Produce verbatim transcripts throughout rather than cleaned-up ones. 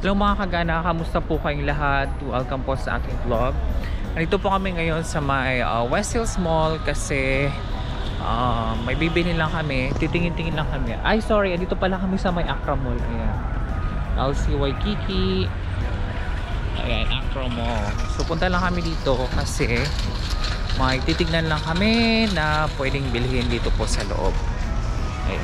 Hello mga kagana, kamusta po kayong lahat? Welcome po sa aking vlog. Nandito po kami ngayon sa may uh, West Hills Mall kasi uh, may bibili lang kami. Titingin-tingin lang kami. Ay sorry, dito pala kami sa may Accra Mall. Ayan. L C Waikiki. Ayan, Accra Mall. So punta lang kami dito kasi may titignan lang kami na pwedeng bilhin dito po sa loob. Ayan.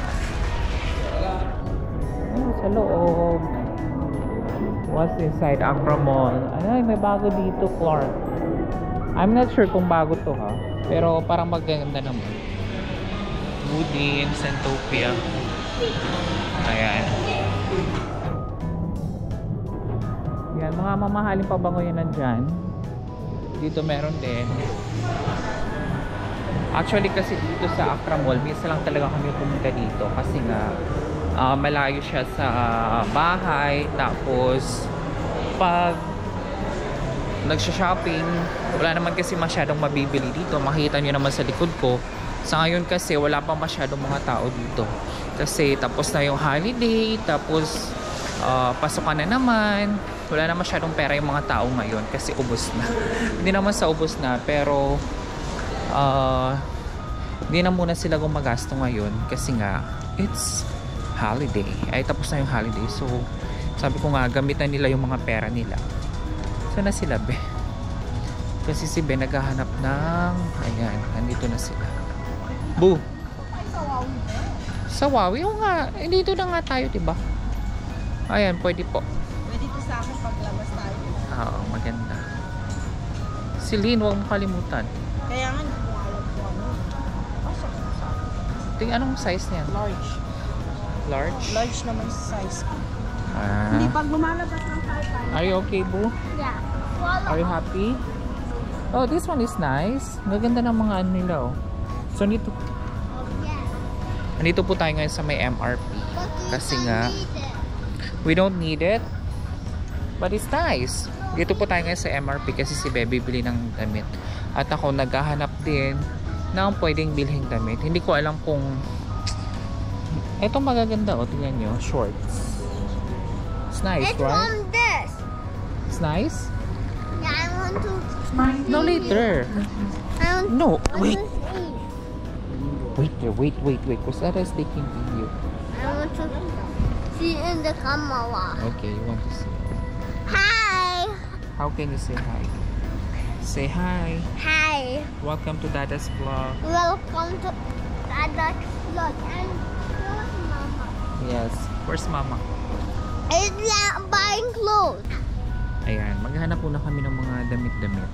Ayan sa loob. What's inside Accra Mall? Ay, may bago dito, Clark. I'm not sure kung bago to ha. Pero parang maganda naman. Woody and Santopia. Ayan. Yan, mga mamahaling pabango yan nandyan. Dito meron din. Actually kasi dito sa Accra Mall, minsan lang talaga kami pumunta dito. Kasi nga, Uh, malayo siya sa uh, bahay. Tapos pag nagsha-shopping, wala naman kasi masyadong mabibili dito. Makikita nyo naman sa likod ko. Sa ngayon kasi wala pa masyadong mga tao dito kasi tapos na yung holiday. Tapos uh, pasukan na naman. Wala na masyadong pera yung mga tao ngayon kasi ubos na. Hindi naman sa ubos na, pero uh, hindi na muna sila gumagasto ngayon kasi nga it's holiday. Ay tapos na yung holiday. So sabi ko nga, gamitan nila yung mga pera nila. So na sila be. Kasi si Ben naghahanap ng, ayan, nandito na sila. Boo! Sa Wawi? Oo nga, eh, dito na nga tayo, diba? Ayan, pwede po. Pwede ito sa akin paglabas tayo. Oo, maganda. Si Lynn, huwag mo kalimutan. Kaya nga, hindi ko alam kung ano. Pasok mo sa akin. Ting, anong size niya? Large. Large? Large naman size ko. Ah. Hindi, pag lumalabas lang tayo tayo. Are you okay, Boo? Yeah. Are you happy? Oh, this one is nice. Gaganda ng mga ano nila, oh. So, nito, nandito po tayo ngayon sa may M R P. Kasi nga, we don't need it. But it's nice. Dito po tayo ngayon sa M R P kasi si Bebe bili ng damit. At ako naghahanap din ng pwedeng bilhin damit. Hindi ko alam kung ito magaganda, oh, tingnan nyo, shorts. It's nice, Let's right? want this. It's nice? Yeah, I want to. No, later. I want, No, I wait. want to see. Wait there, wait, wait, wait. Kusara is taking video. I want to see in the camera. Okay, you want to see. Hi. How can you say hi? Say hi. Hi. Welcome to Dada's vlog. Welcome to Dada's vlog. And here's Mama. Yes. Where's Mama? It's not buying clothes. Ayan, maghanap muna kami ng mga damit-damit.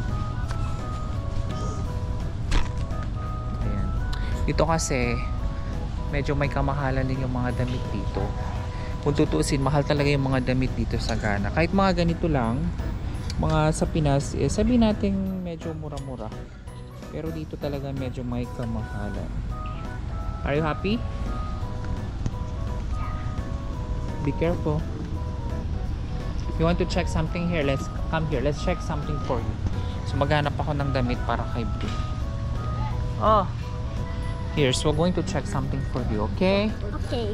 Ayan. Dito kasi, medyo may kamahalan din yung mga damit dito. Kung tutuusin, mahal talaga yung mga damit dito sa Ghana. Kahit mga ganito lang, mga sa Pinas, eh, sabihin natin medyo mura-mura. Pero dito talaga medyo may kamahalan. Are you happy? Be careful. You want to check something here? Let's come here. Let's check something for you. So maghanap ako ng damit para kay Blue. Oh. Here, so we're going to check something for you, okay? Okay.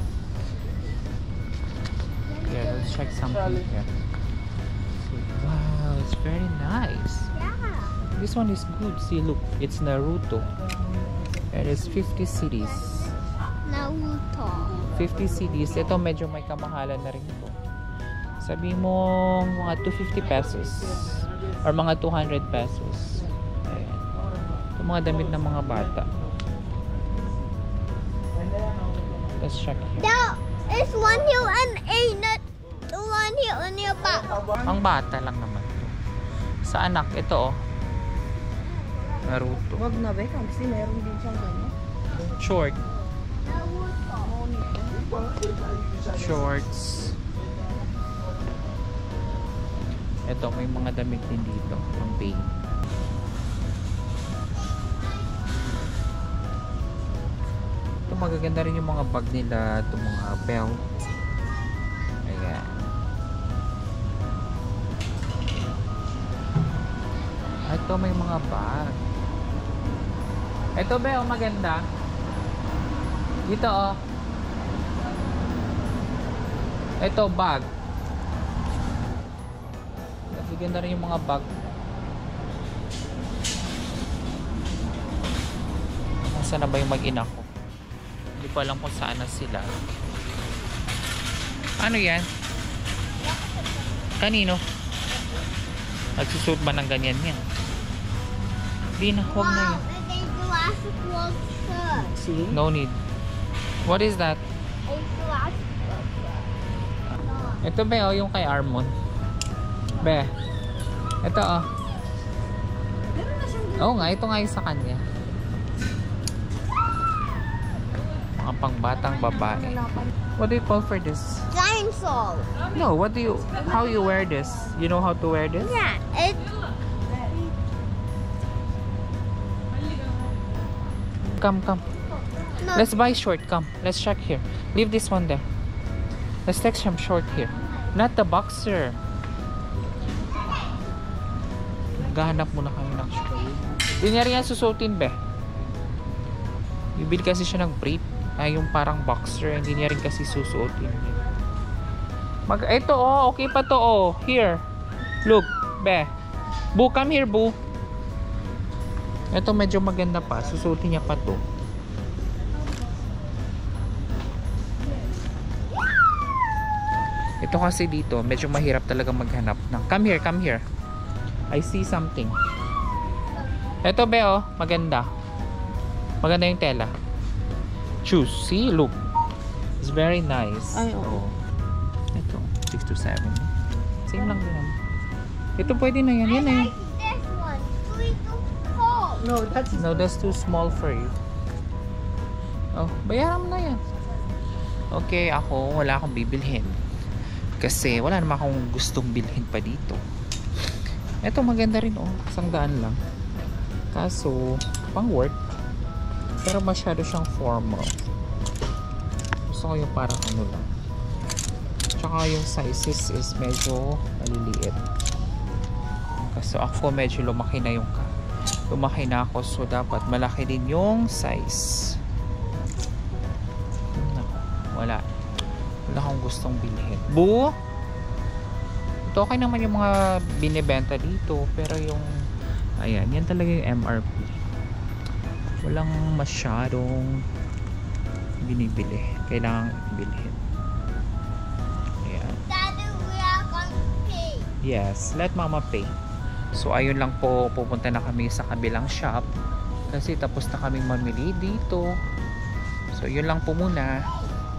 Yeah, let's check something here. So, wow, it's very nice. Yeah. This one is good. See, look, it's Naruto. It is fifty cities. Naruto. fifty cities. Ito medyo may kamahalan na rin ito. Sabi mo mga two hundred fifty pesos or mga two hundred pesos. Ayan. Ito mga damit ng mga bata. Let's check here. There is one here and a not the one here on your back. Ang bata lang naman ito. Sa anak, ito oh. Naruto. Wag na be, kasi meron din siyang ganyan. Short. Naruto. Shorts. Ito, may mga damit din dito. Ang baby. Ito, magaganda rin yung mga bag nila. Ito, mga belt. Ayan. Ito, may mga bag. Ito, be, oh, maganda. Dito, oh. Ito, bag. Ganda rin yung mga bag. Saan na ba yung mag-ina ko? Hindi ko alam kung saan na sila. Ano yan? Kanino? Nagsusuot ba ng ganyan yan? Di na, huwag na yun. Wow, and then Jurassic World shirt. See? No need. What is that? A Jurassic World shirt. Ito ba oh, yung kay Armon? Be. Ito oh. Meron na siyang Oo nga, ito nga yung sa kanya. Mga pangbatang babae. What do you call for this? Dinosaur. No, what do you, how you wear this? You know how to wear this? Yeah, it. Come, come. No, Let's buy short, come. Let's check here. Leave this one there. Let's take some short here. Not the boxer. Gahanap muna kami ng short. Hindi niya rin yan susuotin, be. Bibili kasi siya ng brief. Ay, yung parang boxer. Hindi niya rin kasi susuotin. Mag, ito oh, okay pa to oh. Here. Look, be. Boo, come here, Boo. Ito medyo maganda pa. Susuotin niya pa to. Ito kasi dito, medyo mahirap talaga maghanap ng. Come here, come here. I see something. Ito be oh, maganda. Maganda yung tela. Choose. See, look. It's very nice. Ay, oo. Oh. Ito, six to seven. Same lang din. Ito pwede na yan. Yan na yan. I like this one. Three to four. No, that's No, that's too small for you. Oh, bayaran mo na yan. Okay, ako wala akong bibilhin. Kasi wala naman akong gustong bilhin pa dito. Ito maganda rin oh. Isang daan lang. Kaso, pang work. Pero masyado siyang formal. Gusto ko yung parang ano lang. Tsaka yung sizes is medyo maliliit. Kasi ako medyo lumaki na yung lumaki na ako. So dapat malaki din yung size. Wala. Wala akong gustong bilhin. Boo! Ito okay naman yung mga binibenta dito. Pero yung ayan, yan talaga yung M R P. Walang masyadong binibili. Kailangan bilhin. Ayan. Daddy, we are gonna pay. Yes, let mama pay. So ayun lang po, pupunta na kami sa kabilang shop. Kasi tapos na kaming mamili dito. So yun lang po muna.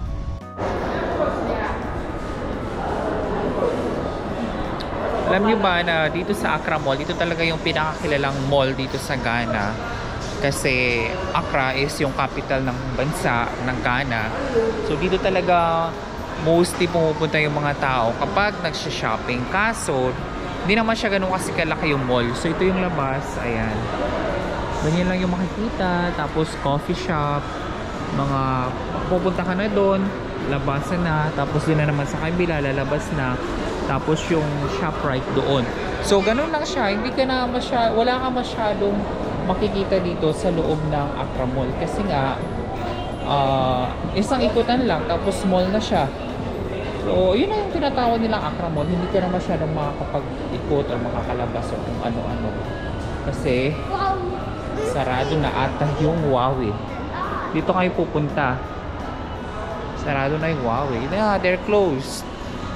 Alam nyo ba na dito sa Accra Mall, dito talaga yung pinakakilalang mall dito sa Ghana. Kasi Accra is yung capital ng bansa ng Ghana. So dito talaga mostly pumupunta yung mga tao kapag nagsha-shopping. Kaso, hindi naman siya ganun kasi kalaki yung mall. So ito yung labas, ayan. Ganyan lang yung makikita. Tapos coffee shop, mga pupunta ka na doon, labasan na. Tapos din na naman sa kabila, lalabas na. Tapos yung shop right doon. So ganun lang siya, hindi ka na masya, wala ka masyadong makikita dito sa loob ng Accra Mall. Kasi nga, uh, isang ikutan lang, tapos mall na siya. So yun na yung tinatawag nilang Accra Mall. Hindi ka na masyadong makakapag-ikot o makakalabas o kung ano-ano. Kasi sarado na ata yung Huawei. Dito kayo pupunta. Sarado na yung Huawei. Yeah, they're closed.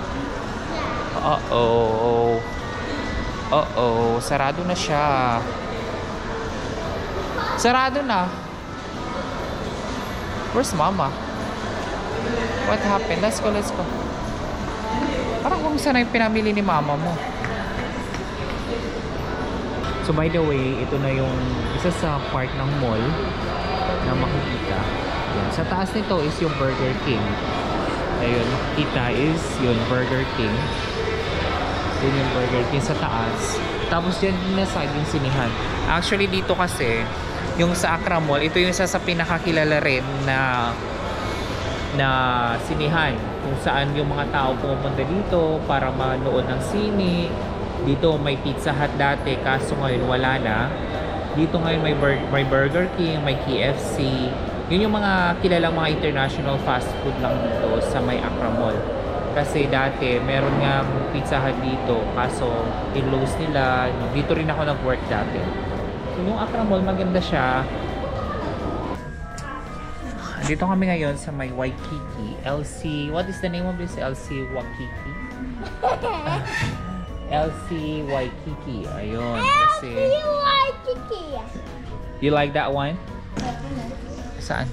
Uh-oh. Uh-oh. Sarado na siya. Sarado na. Where's mama? What happened? Let's go, let's go. Parang kung saan yung pinamili ni mama mo. So by the way, ito na yung isa sa part ng mall na makikita. Yan. Sa taas nito is yung Burger King. Ayun, makikita is yung Burger King. Yun yung Burger King sa taas. Tapos dyan din na side yung sinihan. Actually dito kasi, yung sa Accra Mall, ito yung isa sa pinakakilala rin na na sinihan. Kung saan yung mga tao pumupunta dito para manood ng sine. Dito may Pizza Hut dati, kaso ngayon wala na. Dito ngayon may, Bur may Burger King, may K F C. Yun yung mga kilalang mga international fast food lang dito sa may Accra Mall. Kasi dati, meron nga Pizza Hut dito. Kaso, in-close nila. Dito rin ako nag-work dati. So, yung Accra Mall, maganda siya. Dito kami ngayon sa may Waikiki. L C, what is the name of this? L C Waikiki? L C Waikiki. Ayun. Kasi, L C Waikiki. you like that one? Saan?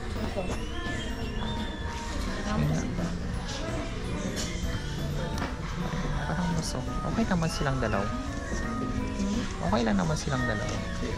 Parang mas okay naman silang dalaw. Okay lang naman silang dalaw.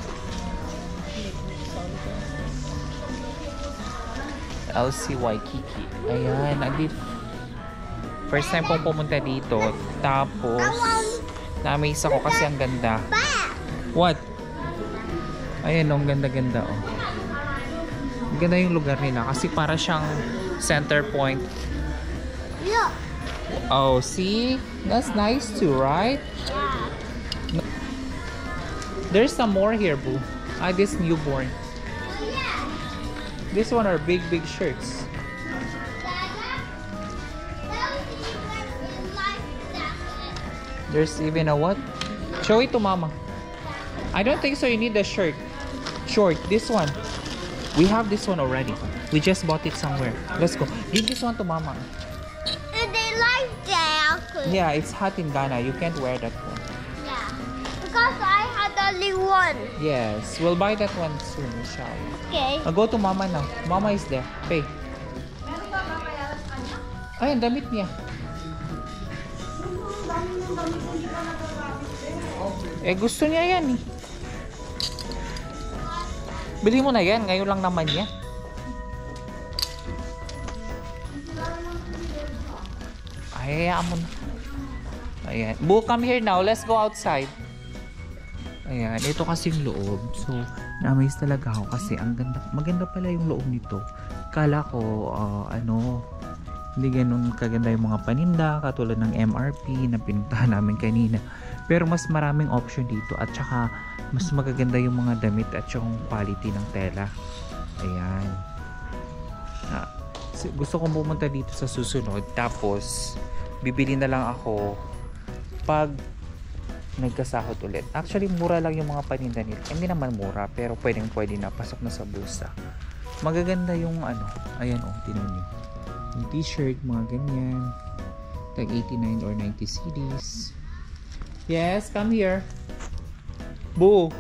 L C Waikiki. Ayan, nandito. First time pong pumunta dito. Tapos, na-amaze ako kasi ang ganda. What? Ayan, ang ganda-ganda oh. Ang ganda yung lugar nila kasi para siyang center point. Look. Oh, see? That's nice too, right? Yeah. There's some more here, boo. Ah, this newborn. Oh, yeah. This one are big, big shirts. Dada, those even in life jacket. There's even a what? Show it to mama. I don't think so you need the shirt. Short, this one. We have this one already. We just bought it somewhere. Let's go. Give this one to mama. And they like jacket. Yeah, it's hot in Ghana. You can't wear that one. Yeah. Because I had only one. Yes, we'll buy that one soon, inshallah. Okay. I'll go to mama now. Mama is there. Pay. Ay, ang damit niya. Eh, gusto niya yan eh. Bili mo na yan. Ngayon lang naman yan. Ay, hayaan mo na. Ayan. Boo, come here now. Let's go outside. Ayan. Ito kasi yung loob. So, na-amaze talaga ako kasi ang ganda. Maganda pala yung loob nito. Kala ko, uh, ano, hindi ganun kaganda yung mga paninda. Katulad ng M R P na pinuntahan namin kanina. Pero mas maraming option dito. At saka, mas magaganda yung mga damit at yung quality ng tela. Ayan. Ah, gusto kong pumunta dito sa susunod. Tapos, bibili na lang ako pag nagkasahod ulit. Actually, mura lang yung mga paninda nila. Hindi naman mura, pero pwedeng pwede na. Pasok na sa bulsa. Magaganda yung ano. Ayan oh, tinan nyo. Yung t-shirt, mga ganyan. Tag eighty-nine or ninety C Ds. Yes, come here. Boo!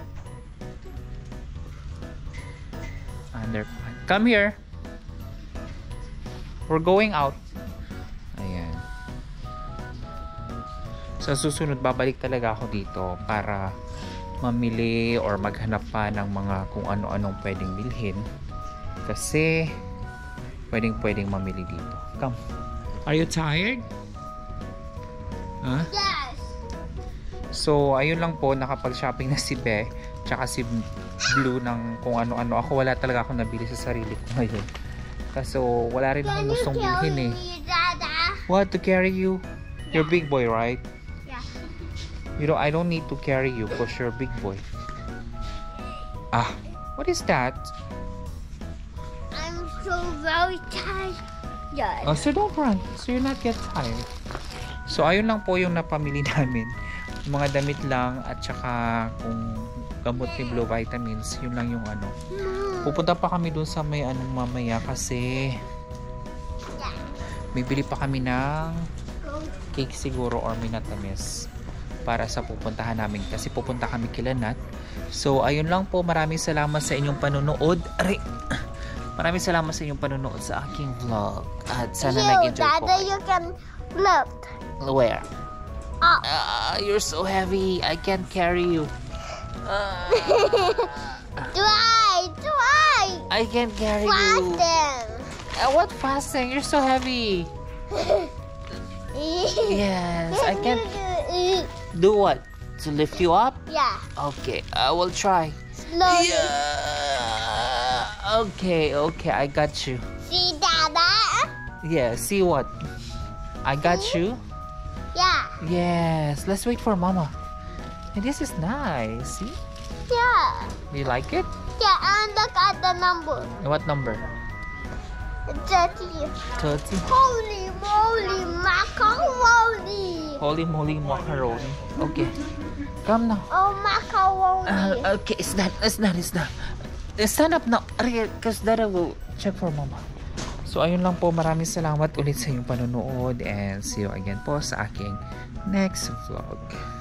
Under. Come here. We're going out. Ayan. Sa susunod, babalik talaga ako dito para mamili or maghanap pa ng mga kung ano-anong pwedeng bilhin. Kasi pwedeng pwedeng mamili dito. Come. Are you tired? Huh? Yes. So, ayun lang po, nakapag-shopping na si Be, tsaka si Blue ng kung ano-ano. Ako wala talaga akong nabili sa sarili ko ngayon. Kaso, wala rin akong gustong bilhin eh. Me, Dada? What, to carry you? You're big boy, right? Yeah. You know, I don't need to carry you because you're a big boy. Ah, what is that? I'm so very tired. Yes. Oh, so don't run. So you're not get tired. So, ayun lang po yung napamili namin. Yung mga damit lang at saka kung gamot ni Blue Vitamins, yun lang yung ano. Pupunta pa kami dun sa may anong mamaya kasi bibili pa kami ng cake siguro or minatamis para sa pupuntahan namin kasi pupunta kami kila Nat. So, ayun lang po. Maraming salamat sa inyong panonood. Aray! Maraming salamat sa inyong panonood sa aking vlog. At sana You, nag-enjoy po Dada, kayo. you can lift. Where? Up. Ah, you're so heavy. I can't carry you. Ah, Try, try. I can't carry you. Fasten. Uh, what fasting? You're so heavy. Yes, I can't do what? To lift you up? Yeah, Okay, I will try. slowly. Yeah. Okay, okay, I got you. See, Dada? Yeah, see what? I got you. Yeah, Yes, let's wait for Mama. And this is nice. See? yeah. Do you like it? Yeah, and look at the number. What number? thirty. thirty. Holy moly, Marco. Holy moly macaroni. Okay. Come now. Oh, macaroni. Uh, okay, it's done. It's done. It's done. Stand up now. Because Dada will check for mama. So, ayun lang po. Maraming salamat ulit sa inyong panonood. And see you again po sa aking next vlog.